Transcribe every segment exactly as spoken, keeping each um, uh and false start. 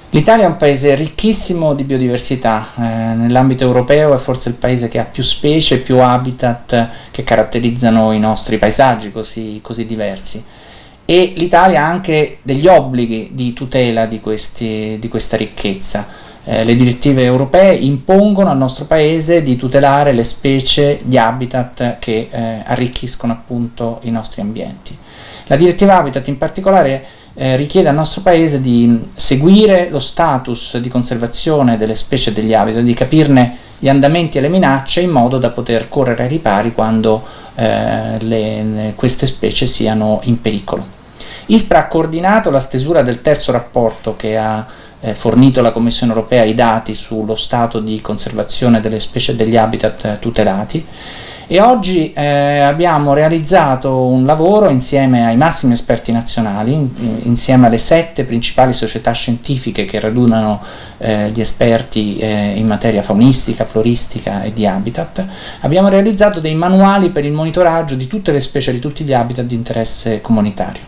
L'Italia è un paese ricchissimo di biodiversità, eh, nell'ambito europeo è forse il paese che ha più specie e più habitat che caratterizzano i nostri paesaggi così, così diversi, e l'Italia ha anche degli obblighi di tutela di, questi, di questa ricchezza. Eh, le direttive europee impongono al nostro paese di tutelare le specie, gli habitat che eh, arricchiscono appunto i nostri ambienti. La direttiva Habitat in particolare eh, richiede al nostro paese di seguire lo status di conservazione delle specie e degli habitat, di capirne gli andamenti e le minacce in modo da poter correre ai ripari quando eh, le, queste specie siano in pericolo. ISPRA ha coordinato la stesura del terzo rapporto che ha eh, fornito alla Commissione europea i dati sullo stato di conservazione delle specie e degli habitat eh, tutelati, e oggi eh, abbiamo realizzato un lavoro insieme ai massimi esperti nazionali, in, insieme alle sette principali società scientifiche che radunano eh, gli esperti eh, in materia faunistica, floristica e di habitat. Abbiamo realizzato dei manuali per il monitoraggio di tutte le specie, di tutti gli habitat di interesse comunitario.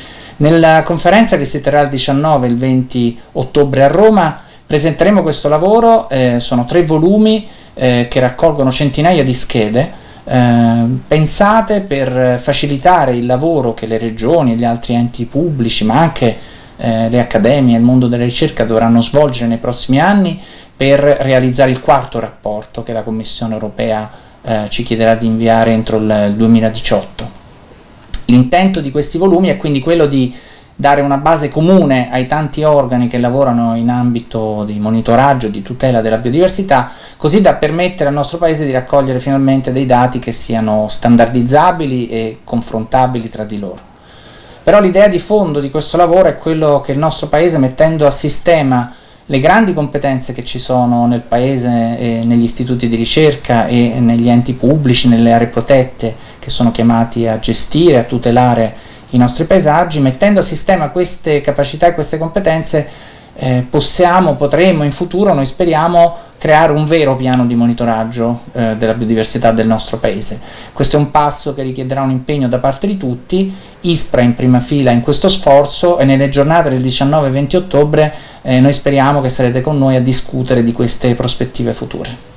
Nella conferenza che si terrà il diciannove e il venti ottobre a Roma presenteremo questo lavoro, eh, sono tre volumi eh, che raccolgono centinaia di schede eh, pensate per facilitare il lavoro che le regioni e gli altri enti pubblici, ma anche eh, le accademie e il mondo della ricerca dovranno svolgere nei prossimi anni per realizzare il quarto rapporto che la Commissione europea eh, ci chiederà di inviare entro il duemiladiciotto. L'intento di questi volumi è quindi quello di dare una base comune ai tanti organi che lavorano in ambito di monitoraggio e di tutela della biodiversità, così da permettere al nostro Paese di raccogliere finalmente dei dati che siano standardizzabili e confrontabili tra di loro. Però l'idea di fondo di questo lavoro è quello che il nostro Paese, mettendo a sistema le grandi competenze che ci sono nel Paese e negli istituti di ricerca e negli enti pubblici, nelle aree protette che sono chiamati a gestire, a tutelare i nostri paesaggi, mettendo a sistema queste capacità e queste competenze eh, possiamo, potremo in futuro, noi speriamo, creare un vero piano di monitoraggio eh, della biodiversità del nostro Paese. Questo è un passo che richiederà un impegno da parte di tutti, ISPRA in prima fila in questo sforzo, e nelle giornate del diciannove e venti ottobre eh, noi speriamo che sarete con noi a discutere di queste prospettive future.